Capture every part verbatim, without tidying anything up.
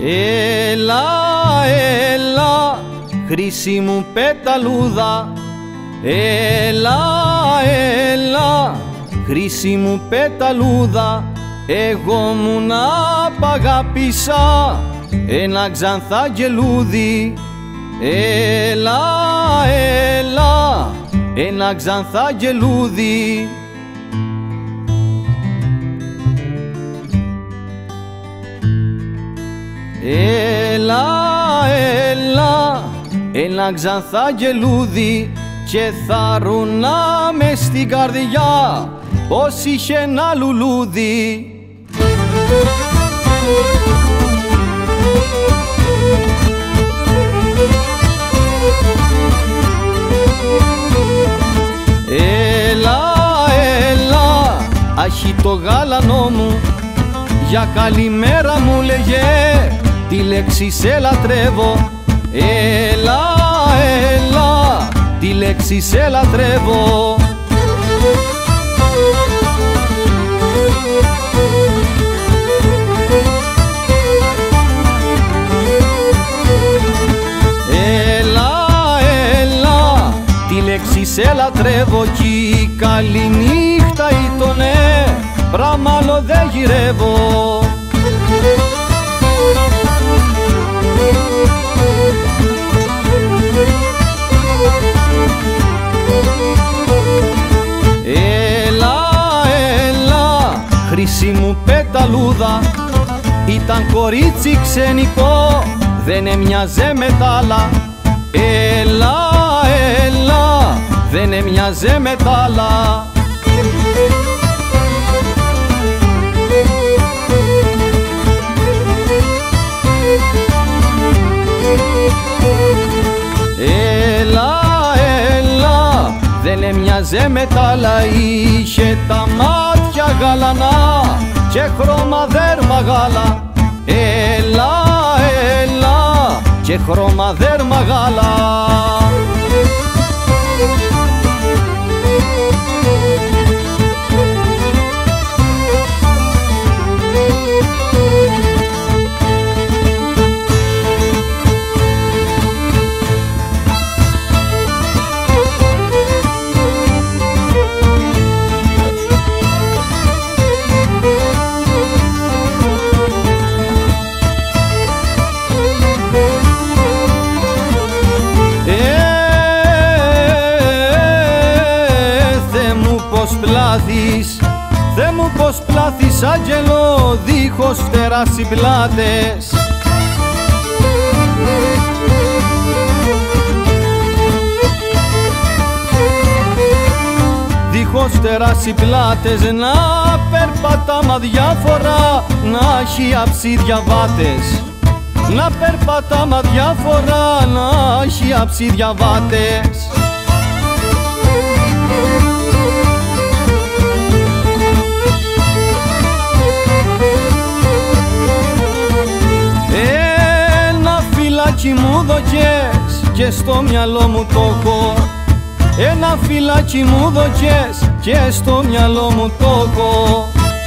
Έλα, έλα, χρυσή μου πεταλούδα, έλα, έλα, χρυσή μου πεταλούδα, εγώ μου να παγάπησα ένα ξανθάγγελούδι. Έλα, έλα, ένα ξανθάγγελούδι. Έλα, έλα, ένα ξανθάγγελούδι και θα ρουνά μες στην καρδιά πως είχε ένα λουλούδι. Έλα, έλα, αχι το γάλανό μου, για καλημέρα μου λέγε, τη λέξη σε λατρεύω. Έλα, έλα, τη λέξη σε λατρεύω. Έλα, έλα, τη λέξη σε λατρεύω κι η καλή νύχτα ήτονε, πράμα άλλο δεν γυρεύω. Έλα, έλα, χρυσή μου πεταλούδα, ήταν κορίτσι ξενικό, δεν έμοιαζε με τ' άλλα. Έλα, έλα, δεν έμοιαζε με τ' άλλα. Έλα, έλα, δεν έμοιαζε με τ' άλλα, είχε τα μάτια γαλανά και χρώμα δέρμα γάλα. Έλα, έλα, και χρώμα δέρμα γάλα. Θεέ μου πως πλάθεις άγγελο δίχως φτερά συμπλάτες. Δίχως φτερά συμπλάτες, να περπατάμε αδιάφορα, να έχει αψίδια βάτες. Να περπατάμε αδιάφορα, να έχει αψίδια βάτες. Φυλάκι μου δοκές και στο μυαλό μου το έχω. Ένα φυλάκι μου δοκές και στο μυαλό μου το έχω.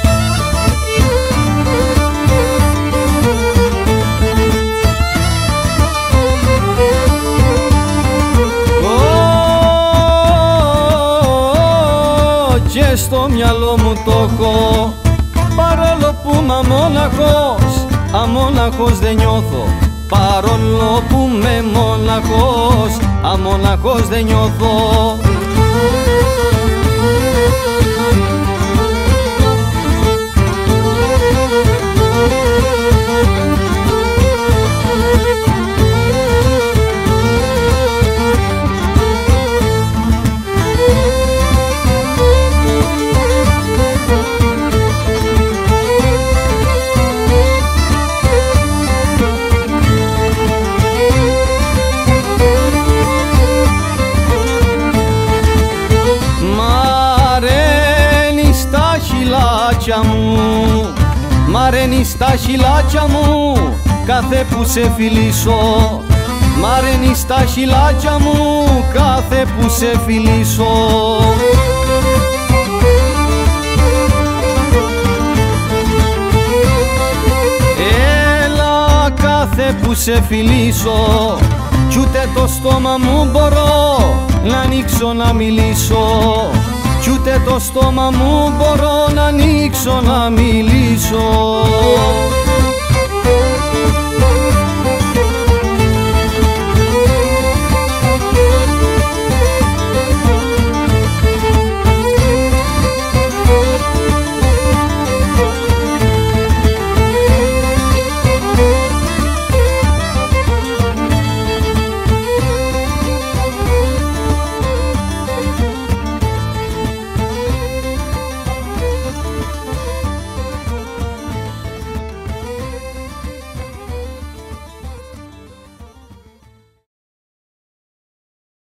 Και στο μυαλό μου το έχω. Παρόλο που είμαι αμόναχος, αμόναχος δεν νιώθω. Παρόλο που είμαι μοναχός, αμόναχος δεν νιώθω. Μ' αρένεις τα χειλάκια μου κάθε που σε φιλήσω. Μ' αρένεις τα χειλάκια μου κάθε που σε φιλήσω. Έλα κάθε που σε φιλήσω, κι ούτε το στόμα μου μπορώ να ανοίξω να μιλήσω, κι ούτε το στόμα μου μπορώ να ανοίξω να μιλήσω.